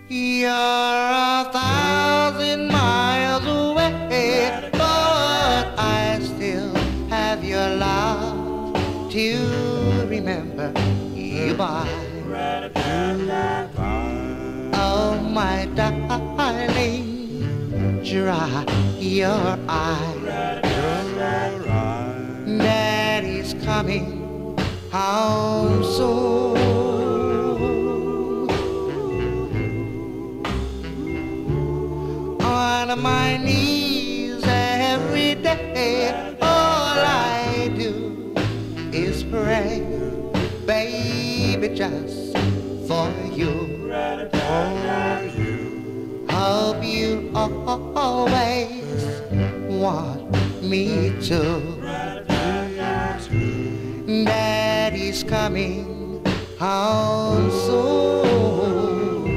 You're 1,000 miles away, but I still have your love to remember you by. Oh, my darling, dry your eyes. Daddy's coming home soon. On my knees every day, all I do is pray, baby, just for you. Hope you always want me to. Daddy's coming home soon.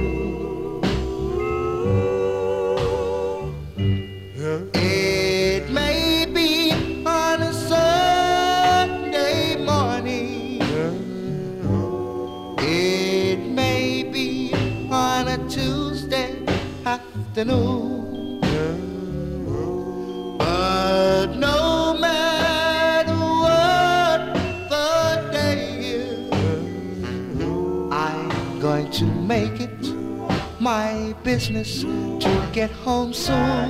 It may be on a Sunday morning. It may be on a Tuesday afternoon. But no matter what the day is, I'm going to make it my business to get home soon.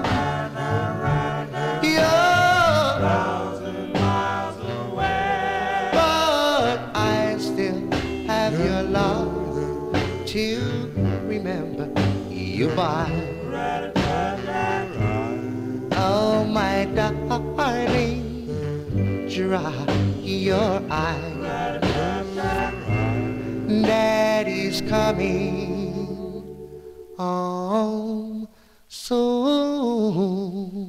You're 1,000 miles away, but I still have your love to remember you by. Oh, my darling, dry your eyes. Daddy's coming home soon.